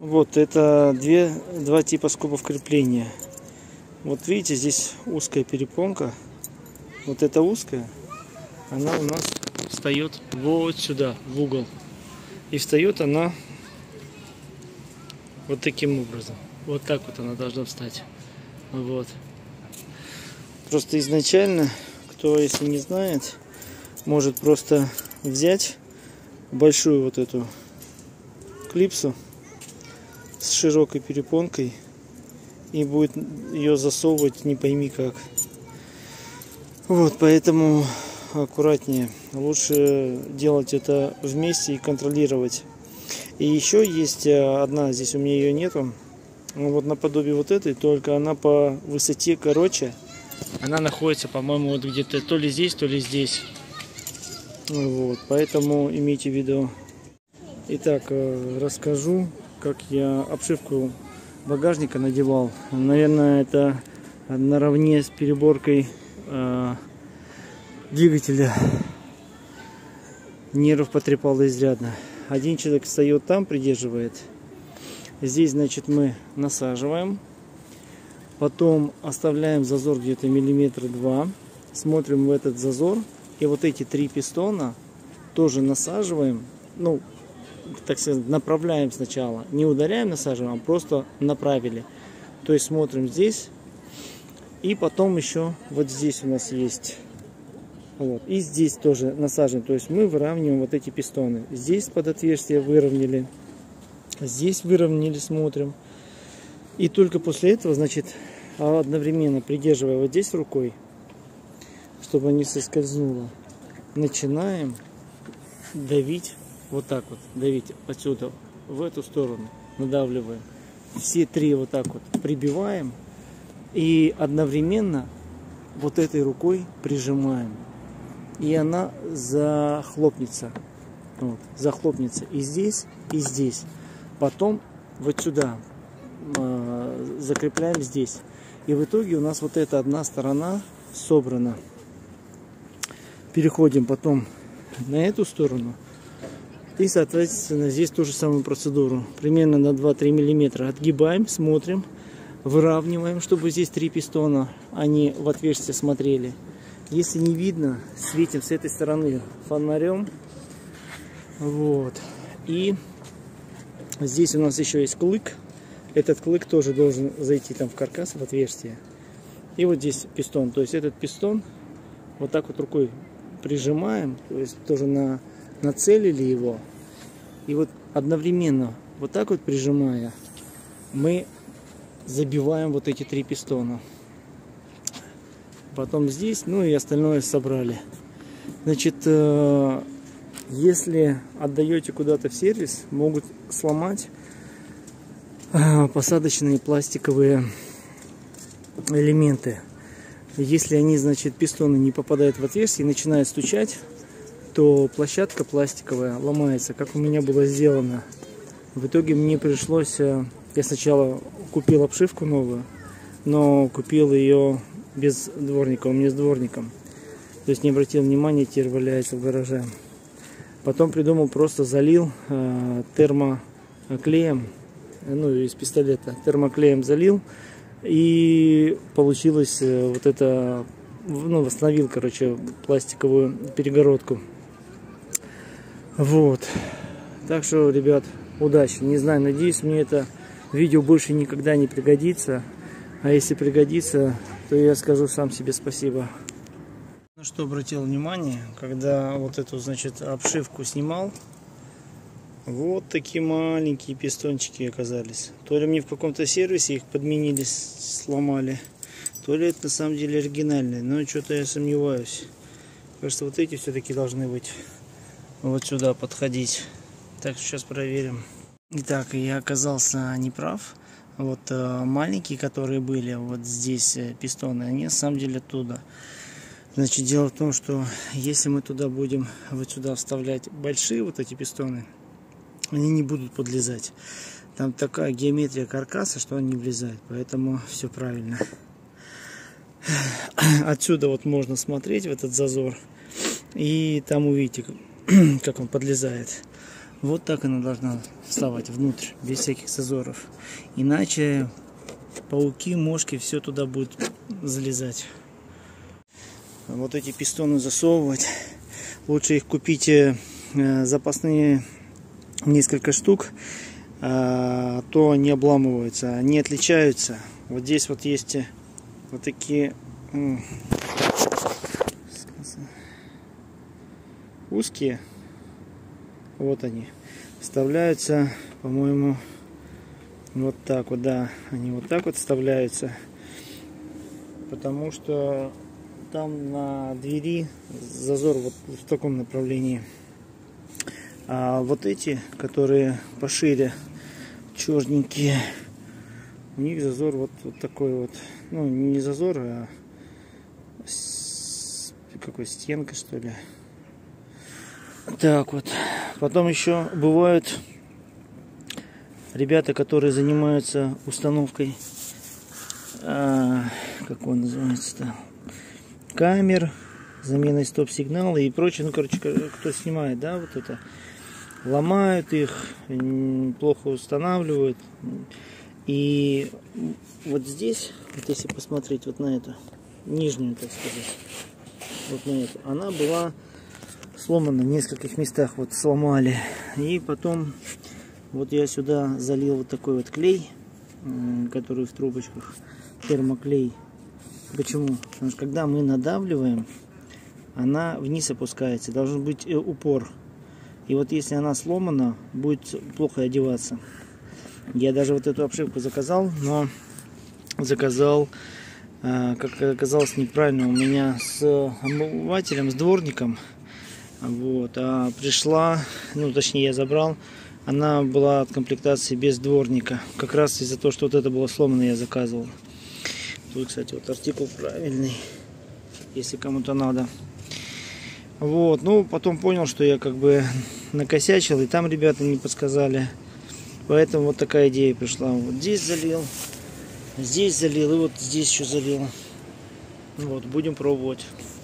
Вот это два типа скобов крепления. Вот видите, здесь узкая перепонка. Вот эта узкая, она у нас встает вот сюда, в угол. И встает она вот таким образом. Вот так вот она должна встать. Вот. Просто изначально, кто если не знает, может просто взять большую вот эту клипсу с широкой перепонкой и будет ее засовывать не пойми как. Вот, поэтому аккуратнее. Лучше делать это вместе и контролировать. И еще есть одна, здесь у меня ее нету. Вот наподобие вот этой, только она по высоте короче. Она находится, по-моему, вот где-то то ли здесь, то ли здесь. Вот, поэтому имейте в виду. Итак, расскажу, как я обшивку багажника надевал. Наверное, это наравне с переборкой двигателя. Нервов потрепало изрядно. Один человек встает там, придерживает. Здесь, значит, мы насаживаем. Потом оставляем зазор где-то миллиметра 2. Смотрим в этот зазор. И вот эти 3 пистона тоже насаживаем. Ну, так сказать, направляем сначала. Не ударяем, насаживаем, а просто направили. То есть смотрим здесь. И потом еще вот здесь у нас есть. Вот. И здесь тоже насаживаем. То есть мы выравниваем вот эти пистоны. Здесь под отверстие выровняли. Здесь выровняли, смотрим. И только после этого, значит, одновременно придерживая вот здесь рукой, чтобы не соскользнуло, начинаем давить вот так вот. Давить отсюда в эту сторону. Надавливаем. Все 3 вот так вот прибиваем. И одновременно вот этой рукой прижимаем. И она захлопнется. Вот, захлопнется и здесь, и здесь. Потом вот сюда закрепляем здесь. И в итоге у нас вот эта одна сторона собрана. Переходим потом на эту сторону. И, соответственно, здесь ту же самую процедуру. Примерно на 2-3 мм отгибаем, смотрим. Выравниваем, чтобы здесь 3 пистона, они в отверстие смотрели. Если не видно, светим с этой стороны фонарем. Вот. И здесь у нас еще есть клык. Этот клык тоже должен зайти там в каркас, в отверстие. И вот здесь пистон. То есть этот пистон вот так вот рукой прижимаем. То есть тоже нацелили его. И вот одновременно вот так вот прижимая, мы забиваем вот эти 3 пистона. Потом здесь, ну и остальное собрали. Значит, если отдаете куда-то в сервис, могут сломать посадочные пластиковые элементы. Если они, значит, пистоны не попадают в отверстие и начинают стучать, то площадка пластиковая ломается, как у меня было сделано. В итоге мне пришлось... Я сначала купил обшивку новую, но купил ее без дворника, у меня с дворником. То есть не обратил внимания, теперь валяется в гараже. Потом придумал, просто залил термоклеем, ну из пистолета, термоклеем залил. И получилось вот это, ну восстановил, короче, пластиковую перегородку. Вот. Так что, ребят, удачи. Не знаю, надеюсь, мне это видео больше никогда не пригодится. А если пригодится, то я скажу сам себе спасибо. На что обратил внимание, когда вот эту, значит, обшивку снимал, вот такие маленькие пистончики оказались. То ли мне в каком-то сервисе их подменили, сломали, то ли это на самом деле оригинальные. Но что-то я сомневаюсь. Кажется, вот эти все-таки должны быть вот сюда подходить. Так, сейчас проверим. Итак, я оказался неправ. Вот маленькие, которые были вот здесь пистоны, они на самом деле оттуда. Значит, дело в том, что если мы туда будем вот сюда вставлять большие вот эти пистоны, они не будут подлезать. Там такая геометрия каркаса, что они не влезают. Поэтому все правильно. Отсюда вот можно смотреть в этот зазор. И там увидите, как он подлезает. Вот так она должна вставать внутрь, без всяких зазоров. Иначе пауки, мошки, все туда будет залезать. Вот эти пистоны засовывать. Лучше их купите запасные несколько штук, то не обламываются, они отличаются. Вот здесь вот есть вот такие узкие, вот они вставляются, по-моему, вот так вот, да, они вот так вот вставляются, потому что там на двери зазор вот в таком направлении. А вот эти, которые пошире, черненькие, у них зазор вот такой вот. Ну, не зазор, а какой, стенка, что ли. Так вот. Потом еще бывают ребята, которые занимаются установкой, как он называется-то, камер, заменой стоп-сигнала и прочее. Ну, короче, кто снимает, да, вот это, ломают их, плохо устанавливают. И вот здесь, вот если посмотреть вот на эту, нижнюю, так сказать, вот на эту, она была сломана в нескольких местах, вот сломали. И потом вот я сюда залил вот такой вот клей, который в трубочках, термоклей. Почему? Потому что когда мы надавливаем, она вниз опускается, должен быть упор. И вот если она сломана, будет плохо одеваться. Я даже вот эту обшивку заказал, но заказал, как оказалось, неправильно у меня с омывателем, с дворником. Вот, а пришла, ну точнее я забрал, она была от комплектации без дворника. Как раз из-за того, что вот это было сломано, я заказывал. Тут, кстати, вот артикул правильный, если кому-то надо. Вот, ну потом понял, что я как бы накосячил, и там ребята не подсказали. Поэтому вот такая идея пришла. Вот здесь залил, и вот здесь еще залил. Вот, будем пробовать.